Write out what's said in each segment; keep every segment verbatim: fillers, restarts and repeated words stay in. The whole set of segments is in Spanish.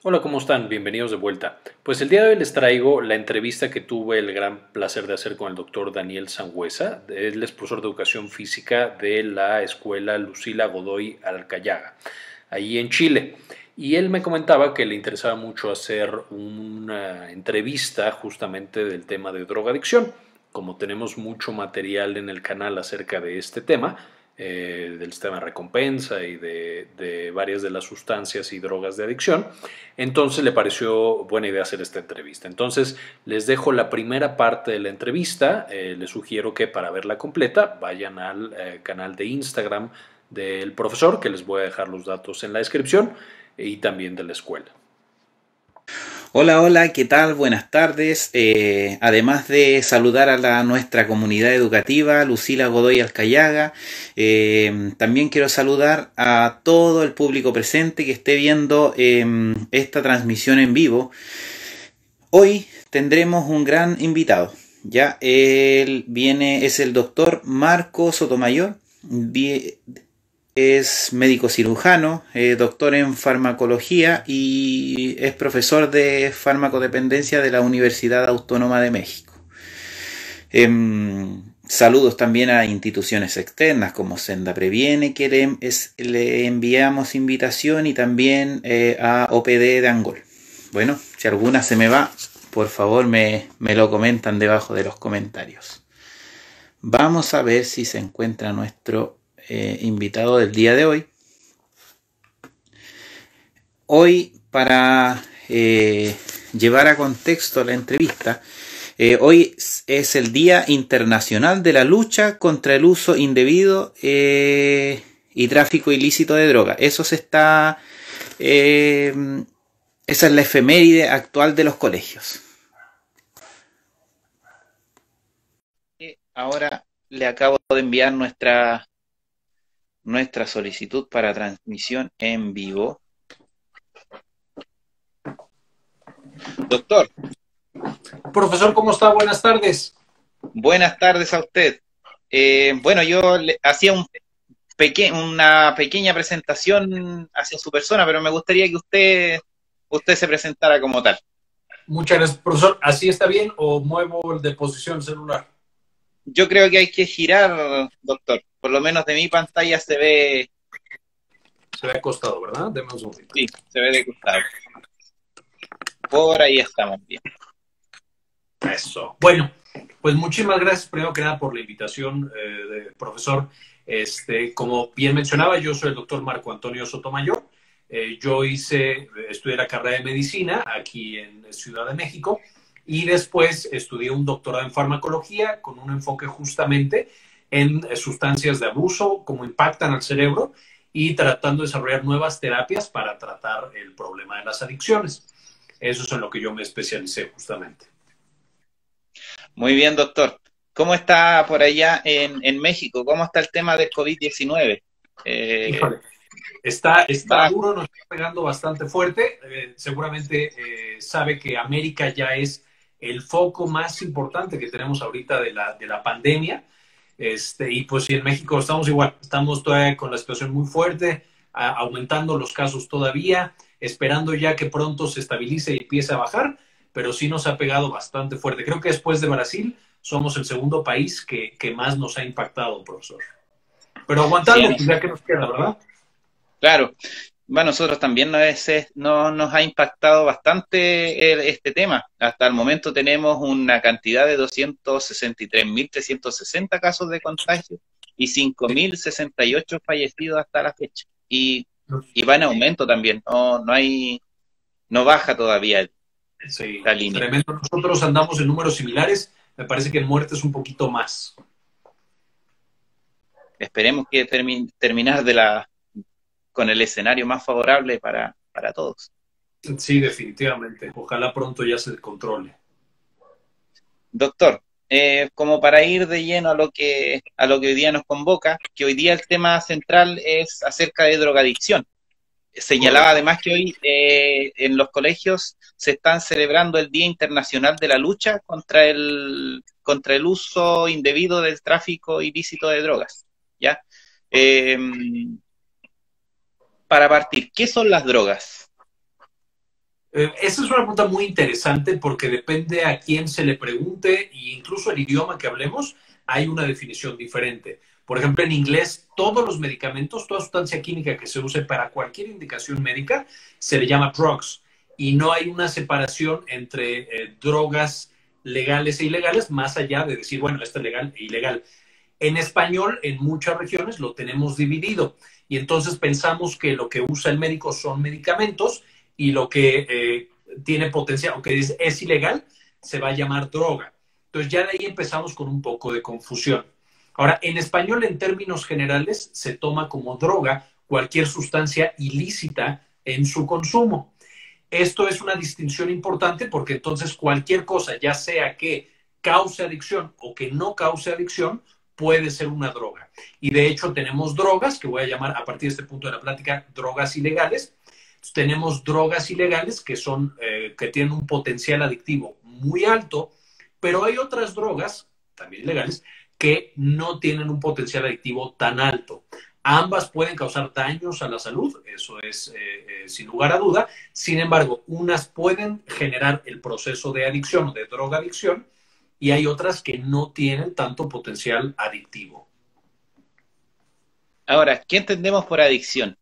Hola, ¿cómo están? Bienvenidos de vuelta. Pues el día de hoy les traigo la entrevista que tuve el gran placer de hacer con el doctor Daniel Sangüesa. Él es profesor de educación física de la escuela Lucila Godoy Alcayaga, ahí en Chile. Y él me comentaba que le interesaba mucho hacer una entrevista justamente del tema de drogadicción. Como tenemos mucho material en el canal acerca de este tema, eh, del sistema de recompensa y de, de varias de las sustancias y drogas de adicción, entonces le pareció buena idea hacer esta entrevista. Entonces les dejo la primera parte de la entrevista. Eh, les sugiero que para verla completa vayan al eh, canal de Instagram del profesor, que les voy a dejar los datos en la descripción, y también de la escuela. Hola, hola, ¿qué tal? Buenas tardes. Eh, además de saludar a la, nuestra comunidad educativa, Lucila Godoy Alcayaga, eh, también quiero saludar a todo el público presente que esté viendo eh, esta transmisión en vivo. Hoy tendremos un gran invitado. Ya él viene, es el doctor Marco Sotomayor. Es médico cirujano, eh, doctor en farmacología y es profesor de farmacodependencia de la Universidad Autónoma de México. Eh, saludos también a instituciones externas como Senda Previene, que le, es, le enviamos invitación, y también eh, a O P D de Angol. Bueno, si alguna se me va, por favor me, me lo comentan debajo de los comentarios. Vamos a ver si se encuentra nuestro Eh, invitado del día de hoy. Hoy, para eh, llevar a contexto la entrevista, eh, hoy es el Día Internacional de la Lucha contra el Uso Indebido eh, y Tráfico Ilícito de Drogas. Eso se está... Eh, esa es la efeméride actual de los colegios. Y ahora le acabo de enviar nuestra nuestra solicitud para transmisión en vivo. Doctor, Profesor, ¿cómo está? Buenas tardes. buenas tardes a usted. Eh, bueno, yo le hacía un peque una pequeña presentación hacia su persona, pero me gustaría que usted, usted se presentara como tal. Muchas gracias, profesor. ¿Así está bien o muevo el de posición celular? Yo creo que hay que girar, doctor. Por lo menos de mi pantalla se ve, Se ve acostado, ¿verdad? Deme un segundito. sí, se ve de costado. Por ahí estamos bien. Eso. Bueno, pues muchísimas gracias primero que nada por la invitación, eh, de, profesor. Este, como bien mencionaba, yo soy el doctor Marco Antonio Sotomayor. Eh, yo hice, estudié la carrera de medicina aquí en Ciudad de México y después estudié un doctorado en farmacología con un enfoque justamente en eh, sustancias de abuso, cómo impactan al cerebro y tratando de desarrollar nuevas terapias para tratar el problema de las adicciones. Eso es en lo que yo me especialicé justamente. Muy bien, doctor. ¿Cómo está por allá en, en México? ¿Cómo está el tema del COVID diecinueve? Eh, Híjole, está, está va, duro, nos está pegando bastante fuerte. Eh, seguramente eh, sabe que América ya es el foco más importante que tenemos ahorita de la, de la pandemia. Este, y pues sí, en México estamos igual, estamos todavía con la situación muy fuerte, a, aumentando los casos todavía, esperando ya que pronto se estabilice y empiece a bajar, pero sí nos ha pegado bastante fuerte. Creo que después de Brasil somos el segundo país que, que más nos ha impactado, profesor. Pero sí, aguantando, pues ya que nos queda, ¿verdad? claro. Bueno, nosotros también nos, es- no- nos ha impactado bastante el- este tema. Hasta el momento tenemos una cantidad de doscientos sesenta y tres mil trescientos sesenta casos de contagio y cinco mil sesenta y ocho fallecidos hasta la fecha. Y, y va en aumento también. No, no hay, no baja todavía Sí, la línea. tremendo. Nosotros andamos en números similares. Me parece que en muertes un poquito más. Esperemos que termi- terminar de la, con el escenario más favorable para, para todos. Sí, definitivamente. Ojalá pronto ya se controle. Doctor, eh, como para ir de lleno a lo que a lo que hoy día nos convoca, que hoy día el tema central es acerca de drogadicción. Señalaba Correcto. además que hoy eh, en los colegios se están celebrando el Día Internacional de la Lucha contra el contra el uso indebido del tráfico ilícito de drogas. ¿Ya? Eh, para partir, ¿qué son las drogas? Eh, esa es una pregunta muy interesante porque depende a quién se le pregunte e incluso el idioma que hablemos, hay una definición diferente. Por ejemplo, en inglés, todos los medicamentos, toda sustancia química que se use para cualquier indicación médica, se le llama drugs. Y no hay una separación entre eh, drogas legales e ilegales, más allá de decir, bueno, esto es legal e ilegal. En español, en muchas regiones lo tenemos dividido y entonces pensamos que lo que usa el médico son medicamentos y lo que eh, tiene potencial, aunque es, es ilegal, se va a llamar droga. Entonces ya de ahí empezamos con un poco de confusión. Ahora, en español, en términos generales, se toma como droga cualquier sustancia ilícita en su consumo. Esto es una distinción importante porque entonces cualquier cosa, ya sea que cause adicción o que no cause adicción, puede ser una droga. Y de hecho tenemos drogas, que voy a llamar a partir de este punto de la plática, drogas ilegales. Entonces, tenemos drogas ilegales que, son, eh, que tienen un potencial adictivo muy alto, pero hay otras drogas, también ilegales, que no tienen un potencial adictivo tan alto. Ambas pueden causar daños a la salud, eso es eh, eh, sin lugar a duda. Sin embargo, unas pueden generar el proceso de adicción o de drogadicción y hay otras que no tienen tanto potencial adictivo. Ahora, ¿qué entendemos por adicción?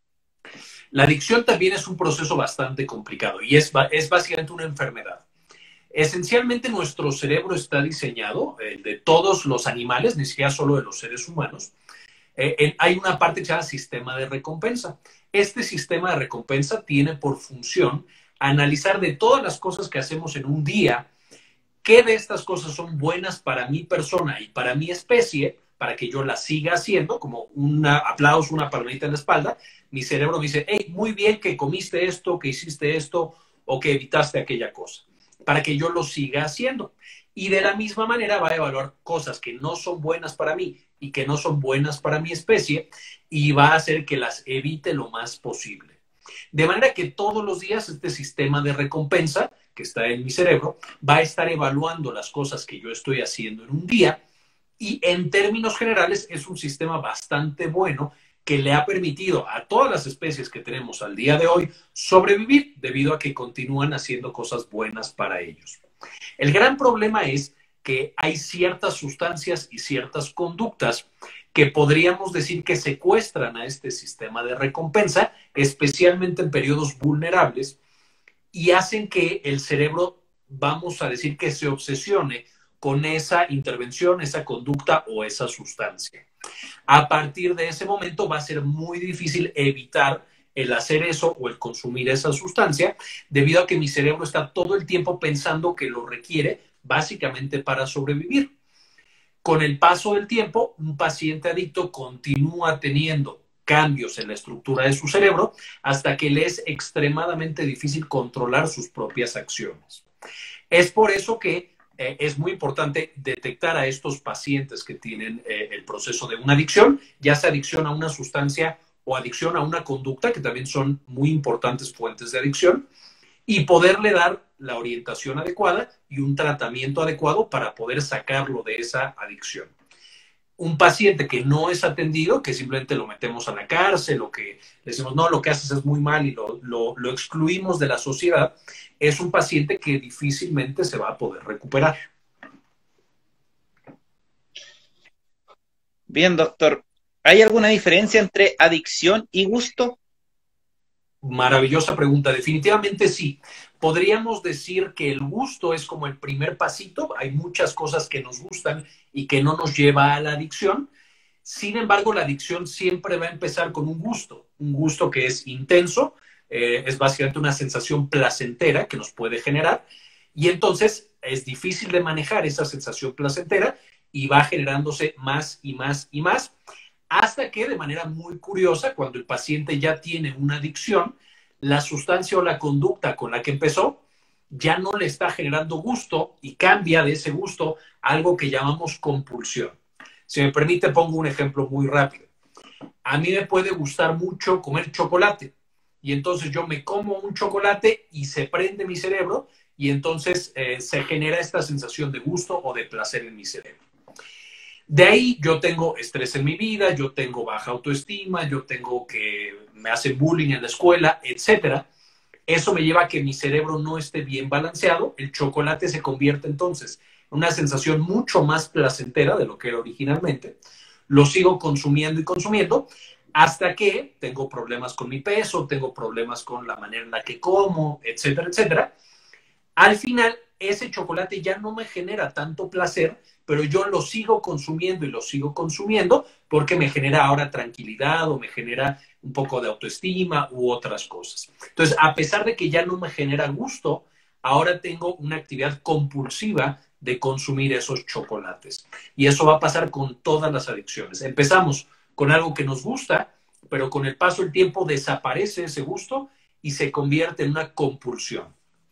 La adicción también es un proceso bastante complicado y es, es básicamente una enfermedad. Esencialmente nuestro cerebro está diseñado, eh, de todos los animales, ni siquiera solo de los seres humanos. Eh, eh, hay una parte que se llama sistema de recompensa. Este sistema de recompensa tiene por función analizar de todas las cosas que hacemos en un día, qué de estas cosas son buenas para mi persona y para mi especie, para que yo las siga haciendo, como un aplauso, una palmadita en la espalda. Mi cerebro me dice, hey, muy bien que comiste esto, que hiciste esto o que evitaste aquella cosa, para que yo lo siga haciendo. Y de la misma manera va a evaluar cosas que no son buenas para mí y que no son buenas para mi especie y va a hacer que las evite lo más posible. De manera que todos los días este sistema de recompensa que está en mi cerebro va a estar evaluando las cosas que yo estoy haciendo en un día y en términos generales es un sistema bastante bueno que le ha permitido a todas las especies que tenemos al día de hoy sobrevivir debido a que continúan haciendo cosas buenas para ellos. El gran problema es que hay ciertas sustancias y ciertas conductas que podríamos decir que secuestran a este sistema de recompensa, especialmente en periodos vulnerables, y hacen que el cerebro, vamos a decir, que se obsesione con esa intervención, esa conducta o esa sustancia. A partir de ese momento va a ser muy difícil evitar el hacer eso o el consumir esa sustancia, debido a que mi cerebro está todo el tiempo pensando que lo requiere básicamente para sobrevivir. Con el paso del tiempo, un paciente adicto continúa teniendo cambios en la estructura de su cerebro hasta que le es extremadamente difícil controlar sus propias acciones. Es por eso que eh, es muy importante detectar a estos pacientes que tienen eh, el proceso de una adicción, ya sea adicción a una sustancia o adicción a una conducta, que también son muy importantes fuentes de adicción, y poderle dar la orientación adecuada y un tratamiento adecuado para poder sacarlo de esa adicción. Un paciente que no es atendido, que simplemente lo metemos a la cárcel o que le decimos, no, lo que haces es muy mal y lo, lo, lo excluimos de la sociedad, es un paciente que difícilmente se va a poder recuperar. Bien, doctor. ¿Hay alguna diferencia entre adicción y gusto? Maravillosa pregunta. Definitivamente sí. Podríamos decir que el gusto es como el primer pasito. Hay muchas cosas que nos gustan y que no nos lleva a la adicción. Sin embargo, la adicción siempre va a empezar con un gusto, un gusto que es intenso, eh, es básicamente una sensación placentera que nos puede generar y entonces es difícil de manejar esa sensación placentera y va generándose más y más y más hasta que de manera muy curiosa, cuando el paciente ya tiene una adicción, la sustancia o la conducta con la que empezó ya no le está generando gusto y cambia de ese gusto a algo que llamamos compulsión. Si me permite, pongo un ejemplo muy rápido. A mí me puede gustar mucho comer chocolate y entonces yo me como un chocolate y se prende mi cerebro y entonces eh, se genera esta sensación de gusto o de placer en mi cerebro. De ahí yo tengo estrés en mi vida, yo tengo baja autoestima, yo tengo que me hacen bullying en la escuela, etcétera. Eso me lleva a que mi cerebro no esté bien balanceado. El chocolate se convierte entonces en una sensación mucho más placentera de lo que era originalmente. Lo sigo consumiendo y consumiendo hasta que tengo problemas con mi peso, tengo problemas con la manera en la que como, etcétera, etcétera. Al final, ese chocolate ya no me genera tanto placer, pero yo lo sigo consumiendo y lo sigo consumiendo porque me genera ahora tranquilidad o me genera un poco de autoestima u otras cosas. Entonces, a pesar de que ya no me genera gusto, ahora tengo una actividad compulsiva de consumir esos chocolates. Y eso va a pasar con todas las adicciones. Empezamos con algo que nos gusta, pero con el paso del tiempo desaparece ese gusto y se convierte en una compulsión.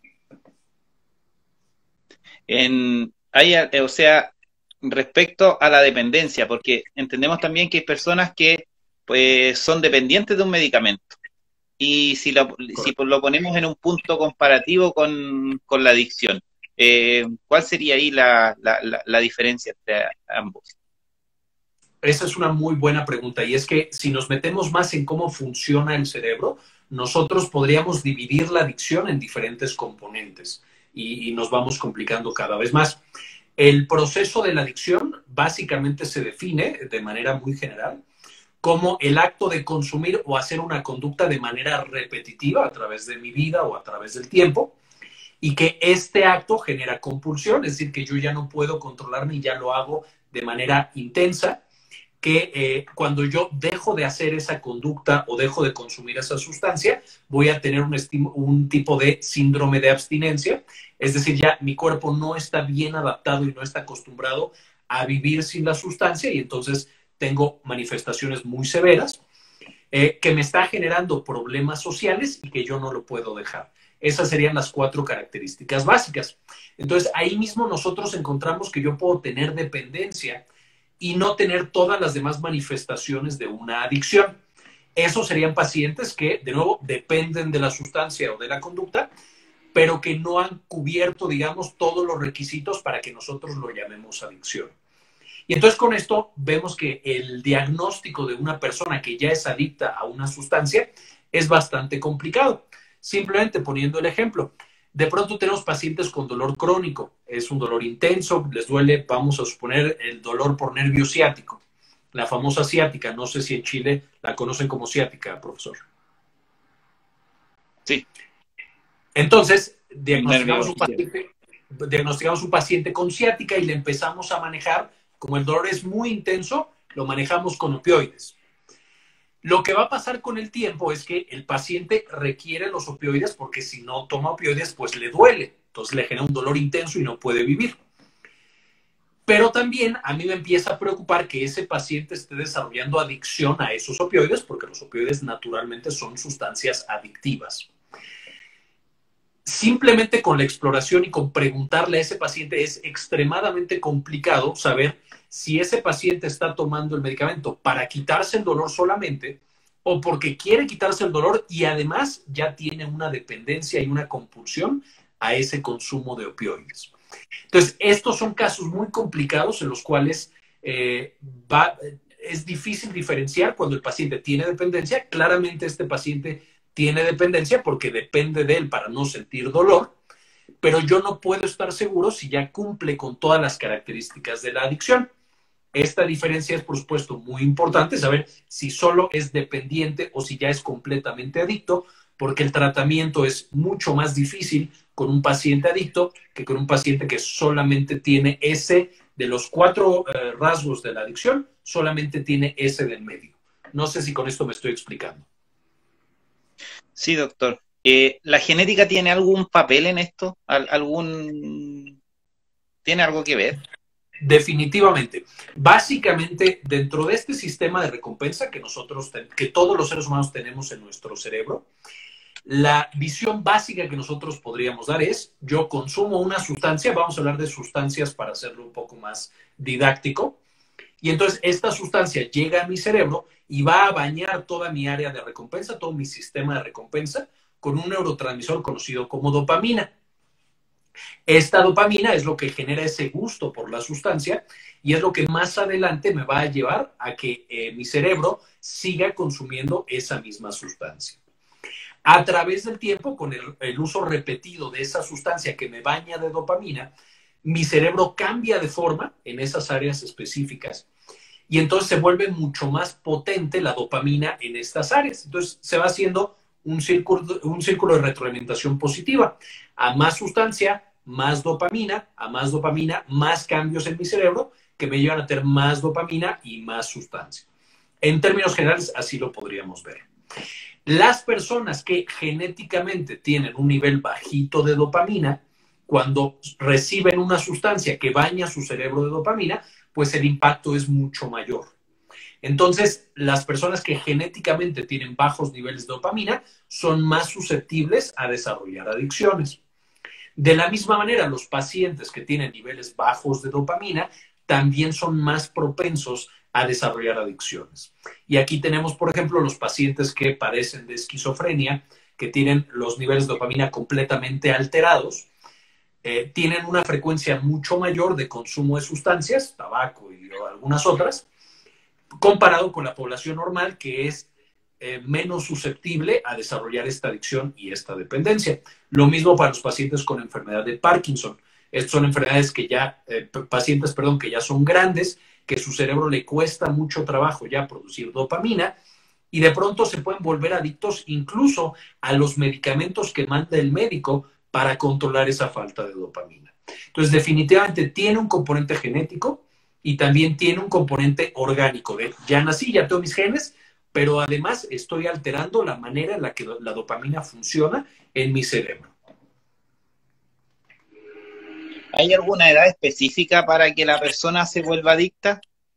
En, hay, eh, o sea, respecto a la dependencia, porque entendemos también que hay personas que pues, son dependientes de un medicamento. Y si lo, si lo ponemos en un punto comparativo con, con la adicción, eh, ¿cuál sería ahí la, la, la, la diferencia entre ambos? Esa es una muy buena pregunta y es que si nos metemos más en cómo funciona el cerebro, nosotros podríamos dividir la adicción en diferentes componentes y, y nos vamos complicando cada vez más. El proceso de la adicción básicamente se define de manera muy general como el acto de consumir o hacer una conducta de manera repetitiva a través de mi vida o a través del tiempo y que este acto genera compulsión, es decir, que yo ya no puedo controlarme y ya lo hago de manera intensa, que eh, cuando yo dejo de hacer esa conducta o dejo de consumir esa sustancia, voy a tener un, un tipo de síndrome de abstinencia, es decir, ya mi cuerpo no está bien adaptado y no está acostumbrado a vivir sin la sustancia y entonces tengo manifestaciones muy severas eh, que me está generando problemas sociales y que yo no lo puedo dejar. Esas serían las cuatro características básicas. Entonces, ahí mismo nosotros encontramos que yo puedo tener dependencia y no tener todas las demás manifestaciones de una adicción. Esos serían pacientes que, de nuevo, dependen de la sustancia o de la conducta, pero que no han cubierto, digamos, todos los requisitos para que nosotros lo llamemos adicción. Y entonces con esto vemos que el diagnóstico de una persona que ya es adicta a una sustancia es bastante complicado. Simplemente poniendo el ejemplo, de pronto tenemos pacientes con dolor crónico, es un dolor intenso, les duele, vamos a suponer, el dolor por nervio ciático, la famosa ciática, no sé si en Chile la conocen como ciática, profesor. Sí. Entonces, diagnosticamos un paciente, diagnosticamos un paciente con ciática y le empezamos a manejar, como el dolor es muy intenso, lo manejamos con opioides. Lo que va a pasar con el tiempo es que el paciente requiere los opioides porque si no toma opioides, pues le duele. Entonces le genera un dolor intenso y no puede vivir. Pero también a mí me empieza a preocupar que ese paciente esté desarrollando adicción a esos opioides porque los opioides naturalmente son sustancias adictivas. Simplemente con la exploración y con preguntarle a ese paciente es extremadamente complicado saber si ese paciente está tomando el medicamento para quitarse el dolor solamente o porque quiere quitarse el dolor y además ya tiene una dependencia y una compulsión a ese consumo de opioides. Entonces, estos son casos muy complicados en los cuales eh, va, es difícil diferenciar cuando el paciente tiene dependencia. Claramente este paciente tiene dependencia porque depende de él para no sentir dolor, pero yo no puedo estar seguro si ya cumple con todas las características de la adicción. Esta diferencia es, por supuesto, muy importante, saber si solo es dependiente o si ya es completamente adicto, porque el tratamiento es mucho más difícil con un paciente adicto que con un paciente que solamente tiene ese, de los cuatro eh, rasgos de la adicción, solamente tiene ese del medio. No sé si con esto me estoy explicando. Sí, doctor. Eh, ¿La genética tiene algún papel en esto? ¿Algún... ¿Tiene algo que ver? Definitivamente. Básicamente, dentro de este sistema de recompensa que nosotros, que todos los seres humanos tenemos en nuestro cerebro, la visión básica que nosotros podríamos dar es, yo consumo una sustancia, vamos a hablar de sustancias para hacerlo un poco más didáctico, y entonces esta sustancia llega a mi cerebro y va a bañar toda mi área de recompensa, todo mi sistema de recompensa, con un neurotransmisor conocido como dopamina. Esta dopamina es lo que genera ese gusto por la sustancia y es lo que más adelante me va a llevar a que eh, mi cerebro siga consumiendo esa misma sustancia. A través del tiempo, con el, el uso repetido de esa sustancia que me baña de dopamina, mi cerebro cambia de forma en esas áreas específicas y entonces se vuelve mucho más potente la dopamina en estas áreas. Entonces se va haciendo un círculo, un círculo de retroalimentación positiva. A más sustancia, más dopamina, a más dopamina, más cambios en mi cerebro que me llevan a tener más dopamina y más sustancia. En términos generales, así lo podríamos ver. Las personas que genéticamente tienen un nivel bajito de dopamina, cuando reciben una sustancia que baña su cerebro de dopamina, pues el impacto es mucho mayor. Entonces, las personas que genéticamente tienen bajos niveles de dopamina son más susceptibles a desarrollar adicciones. De la misma manera, los pacientes que tienen niveles bajos de dopamina también son más propensos a desarrollar adicciones. Y aquí tenemos, por ejemplo, los pacientes que padecen de esquizofrenia, que tienen los niveles de dopamina completamente alterados, eh, tienen una frecuencia mucho mayor de consumo de sustancias, tabaco y algunas otras, comparado con la población normal, que es eh, menos susceptible a desarrollar esta adicción y esta dependencia. Lo mismo para los pacientes con enfermedad de Parkinson. Estas son enfermedades que ya, eh, pacientes, perdón, que ya son grandes, que su cerebro le cuesta mucho trabajo ya producir dopamina y de pronto se pueden volver adictos incluso a los medicamentos que manda el médico para controlar esa falta de dopamina. Entonces, definitivamente tiene un componente genético y también tiene un componente orgánico. De, ya nací, ya tengo mis genes, pero además estoy alterando la manera en la que la dopamina funciona en mi cerebro. ¿Hay alguna edad específica para que la persona se vuelva adicta?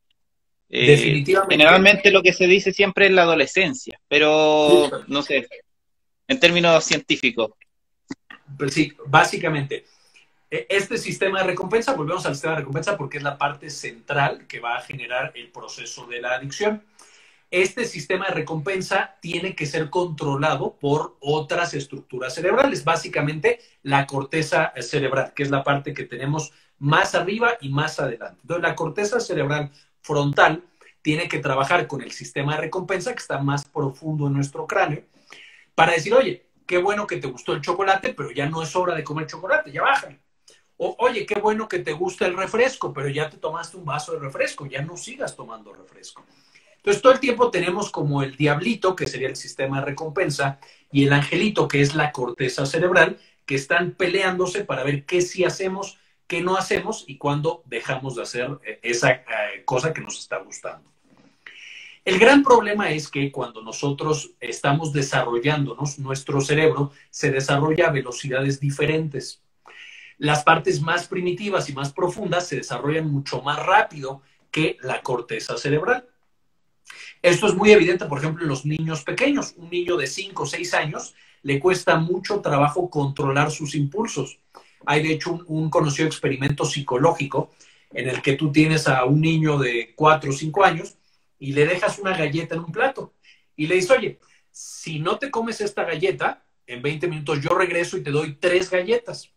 Eh, Definitivamente. Generalmente lo que se dice siempre es la adolescencia, pero no sé, en términos científicos. Pues sí, básicamente, este sistema de recompensa, volvemos al sistema de recompensa porque es la parte central que va a generar el proceso de la adicción. Este sistema de recompensa tiene que ser controlado por otras estructuras cerebrales, básicamente la corteza cerebral, que es la parte que tenemos más arriba y más adelante. Entonces, la corteza cerebral frontal tiene que trabajar con el sistema de recompensa que está más profundo en nuestro cráneo para decir, oye, qué bueno que te gustó el chocolate, pero ya no es hora de comer chocolate, ya bájale. O, oye, qué bueno que te gusta el refresco, pero ya te tomaste un vaso de refresco, ya no sigas tomando refresco. Entonces, todo el tiempo tenemos como el diablito, que sería el sistema de recompensa, y el angelito, que es la corteza cerebral, que están peleándose para ver qué sí hacemos, qué no hacemos y cuándo dejamos de hacer esa eh, cosa que nos está gustando. El gran problema es que cuando nosotros estamos desarrollándonos, nuestro cerebro se desarrolla a velocidades diferentes. Las partes más primitivas y más profundas se desarrollan mucho más rápido que la corteza cerebral. Esto es muy evidente, por ejemplo, en los niños pequeños. Un niño de cinco o seis años le cuesta mucho trabajo controlar sus impulsos. Hay, de hecho, un, un conocido experimento psicológico en el que tú tienes a un niño de cuatro o cinco años y le dejas una galleta en un plato y le dices, oye, si no te comes esta galleta, en veinte minutos yo regreso y te doy tres galletas.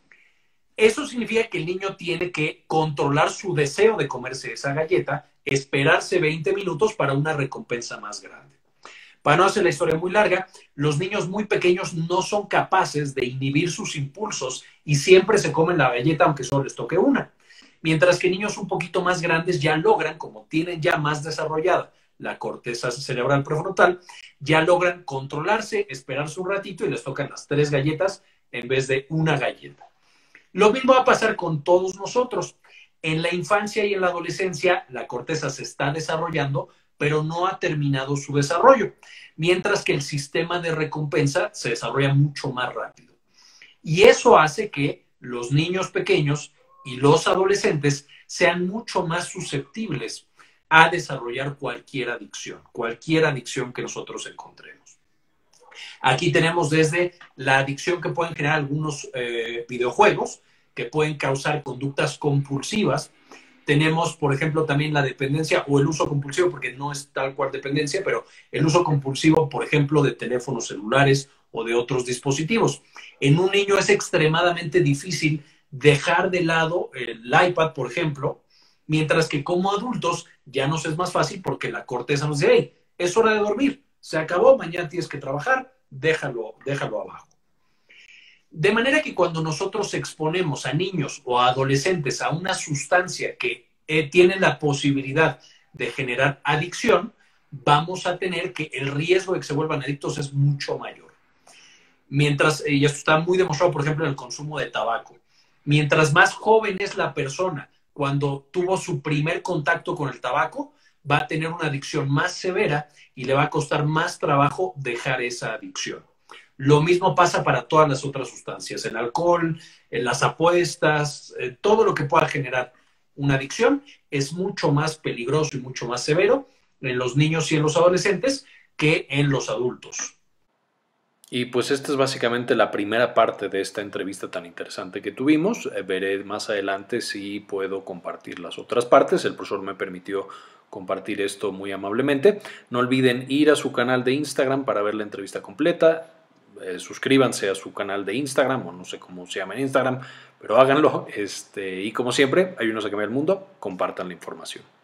Eso significa que el niño tiene que controlar su deseo de comerse esa galleta, esperarse veinte minutos para una recompensa más grande. Para no hacer la historia muy larga, los niños muy pequeños no son capaces de inhibir sus impulsos y siempre se comen la galleta aunque solo les toque una. Mientras que niños un poquito más grandes ya logran, como tienen ya más desarrollada la corteza cerebral prefrontal, ya logran controlarse, esperarse un ratito y les tocan las tres galletas en vez de una galleta. Lo mismo va a pasar con todos nosotros. En la infancia y en la adolescencia, la corteza se está desarrollando, pero no ha terminado su desarrollo, mientras que el sistema de recompensa se desarrolla mucho más rápido. Y eso hace que los niños pequeños y los adolescentes sean mucho más susceptibles a desarrollar cualquier adicción, cualquier adicción que nosotros encontremos. Aquí tenemos desde la adicción que pueden generar algunos eh, videojuegos, que pueden causar conductas compulsivas. Tenemos, por ejemplo, también la dependencia o el uso compulsivo, porque no es tal cual dependencia, pero el uso compulsivo, por ejemplo, de teléfonos celulares o de otros dispositivos. En un niño es extremadamente difícil dejar de lado el iPad, por ejemplo, mientras que como adultos ya nos es más fácil porque la corteza nos dice, hey, es hora de dormir, se acabó, mañana tienes que trabajar, déjalo, déjalo abajo. De manera que cuando nosotros exponemos a niños o a adolescentes a una sustancia que eh, tiene la posibilidad de generar adicción, vamos a tener que el riesgo de que se vuelvan adictos es mucho mayor. Mientras, y esto está muy demostrado, por ejemplo, en el consumo de tabaco, mientras más joven es la persona cuando tuvo su primer contacto con el tabaco, va a tener una adicción más severa y le va a costar más trabajo dejar esa adicción. Lo mismo pasa para todas las otras sustancias, el alcohol, en las apuestas, eh, todo lo que pueda generar una adicción es mucho más peligroso y mucho más severo en los niños y en los adolescentes que en los adultos. Y pues esta es básicamente la primera parte de esta entrevista tan interesante que tuvimos. Eh, veré más adelante si puedo compartir las otras partes. El profesor me permitió compartir esto muy amablemente. No olviden ir a su canal de Instagram para ver la entrevista completa. Eh, suscríbanse a su canal de Instagram, o no sé cómo se llama en Instagram, pero háganlo. Este, y como siempre, ayúdenos a cambiar el mundo, compartan la información.